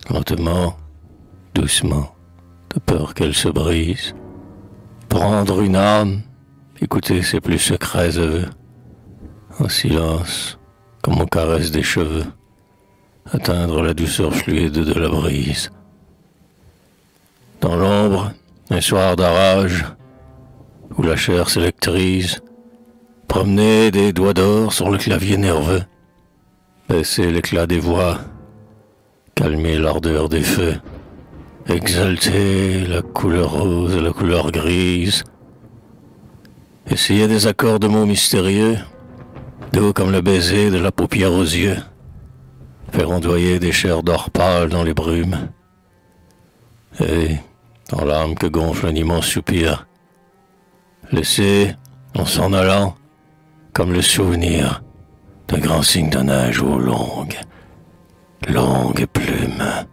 lentement, doucement, de peur qu'elle se brise. Prendre une âme, écouter ses plus secrets vœux, en silence, comme on caresse des cheveux, atteindre la douceur fluide de la brise. Dans l'ombre, un soir d'orage, où la chair s'électrise, promener des doigts d'or sur le clavier nerveux, baisser l'éclat des voix, calmer l'ardeur des feux, exalter la couleur rose et la couleur grise, essayer des accords de mots mystérieux, doux comme le baiser de la paupière aux yeux, faire ondoyer des chairs d'or pâle dans les brumes, et, dans l'âme que gonfle un immense soupir, laisser, en s'en allant, comme le souvenir d'un grand signe de neige aux longues plumes.